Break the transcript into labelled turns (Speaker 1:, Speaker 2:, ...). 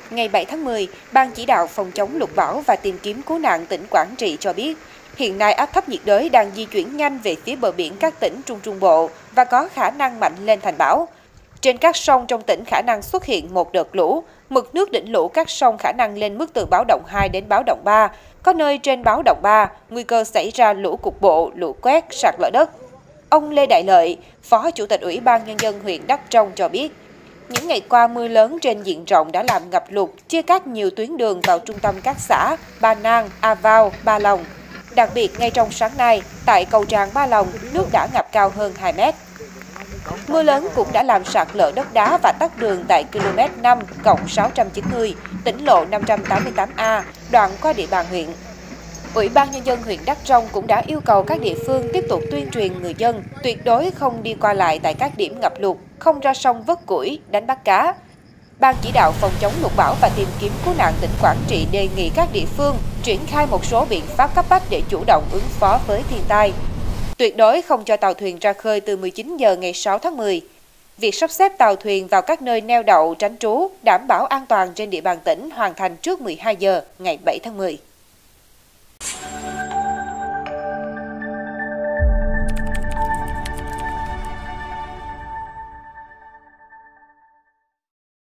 Speaker 1: Ngày 7 tháng 10, Ban chỉ đạo phòng chống lụt bão và tìm kiếm cứu nạn tỉnh Quảng Trị cho biết, hiện nay áp thấp nhiệt đới đang di chuyển nhanh về phía bờ biển các tỉnh Trung Trung Bộ và có khả năng mạnh lên thành bão. Trên các sông trong tỉnh khả năng xuất hiện một đợt lũ, mực nước đỉnh lũ các sông khả năng lên mức từ báo động 2 đến báo động 3, có nơi trên báo động 3, nguy cơ xảy ra lũ cục bộ, lũ quét, sạt lở đất. Ông Lê Đại Lợi, Phó Chủ tịch Ủy ban Nhân dân huyện Đắk Trong cho biết, những ngày qua mưa lớn trên diện rộng đã làm ngập lụt, chia cắt nhiều tuyến đường vào trung tâm các xã Ba Nang, A Vao, Ba Lòng. Đặc biệt, ngay trong sáng nay, tại cầu Tràn Ba Lòng, nước đã ngập cao hơn 2 mét. Mưa lớn cũng đã làm sạt lở đất đá và tắc đường tại km 5+690, tỉnh lộ 588A, đoạn qua địa bàn huyện. Ủy ban Nhân dân huyện Đắk Trong cũng đã yêu cầu các địa phương tiếp tục tuyên truyền người dân tuyệt đối không đi qua lại tại các điểm ngập lụt, không ra sông vớt củi, đánh bắt cá. Ban chỉ đạo phòng chống lụt bão và tìm kiếm cứu nạn tỉnh Quảng Trị đề nghị các địa phương triển khai một số biện pháp cấp bách để chủ động ứng phó với thiên tai. Tuyệt đối không cho tàu thuyền ra khơi từ 19 giờ ngày 6 tháng 10. Việc sắp xếp tàu thuyền vào các nơi neo đậu tránh trú, đảm bảo an toàn trên địa bàn tỉnh hoàn thành trước 12 giờ ngày 7 tháng 10.